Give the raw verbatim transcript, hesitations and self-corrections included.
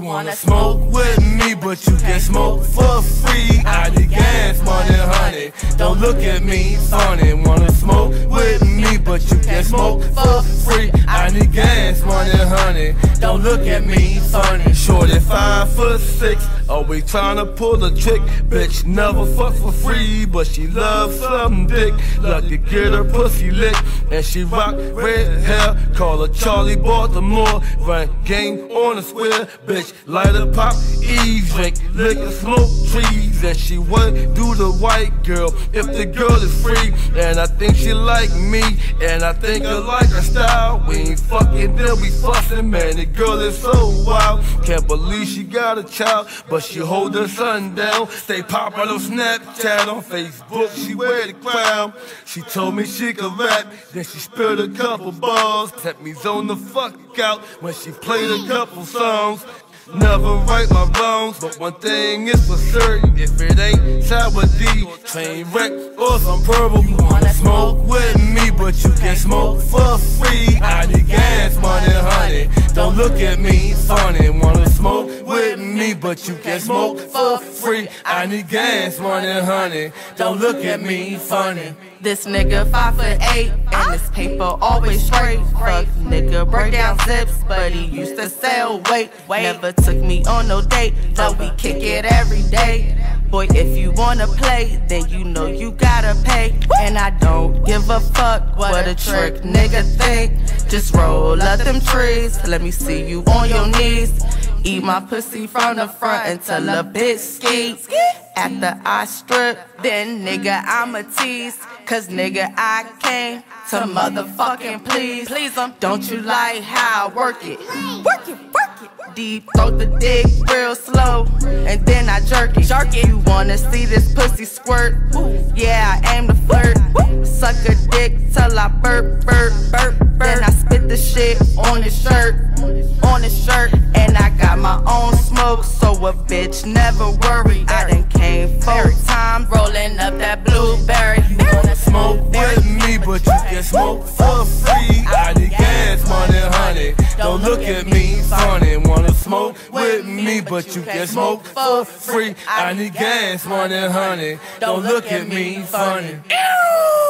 wanna smoke with me, but you can smoke for free. I need gas money, honey. Don't look at me funny. Wanna smoke with me, but you can smoke for free. I need gas money, honey. Don't look at me funny. Shorty five foot six, always tryna pull a trick. Bitch never fuck for free, but she loves some dick. Lucky get her pussy lick, and she rock red hair. Call her Charlie Baltimore. Run game on the square. Bitch light a pop, ease, drink liquor, smoke trees, and she would do the white girl if the girl is free. And I think she like me, and I think I like her style. We ain't fucking, then we fussin', man. The girl is so wild. Can't believe she got a child, but she hold her son down. Stay pop on Snapchat, on Facebook, she wear the crown. She told me she could rap, then she spilled a couple balls. Kept me zone the fuck out when she played a couple songs. Never right my wrongs, but one thing is for certain: if it ain't Sour D, train wreck, or some purple, you wanna smoke with me, but you can smoke for free. I need gas money, honey. Don't look at me funny. Wanna smoke with me, but you can smoke for free. I need gas money, honey. Don't look at me funny. This nigga five foot eight, and this paper always straight. Fuck nigga, break down zips, but he used to sell weight. Never took me on no date, but we kick it every day. Boy, if you wanna play, then you know you gotta pay. And I don't give a fuck what a trick nigga think. Just roll up them trees, let me see you on your knees. Eat my pussy from the front until a bitch ski. After I strip, then nigga I'ma tease. Cause nigga I came to motherfucking please. Please em, don't you like how I work it? Work it, work it. Deep throat the dick real slow, and then I jerk it. Jerk it. You wanna see this pussy squirt? Yeah, I aim to flirt. Suck a dick till I burp, burp, burp, burp. Then I spit the shit on his shirt, on his shirt. And I got my own smoke, so a bitch never worry. I done came four times, rolling up that blueberry. You wanna smoke with me, but you can smoke for free. I need gas money, honey. Don't look at me funny. Wanna smoke with me, but you can smoke for free. I need gas money, honey. Don't look at me funny.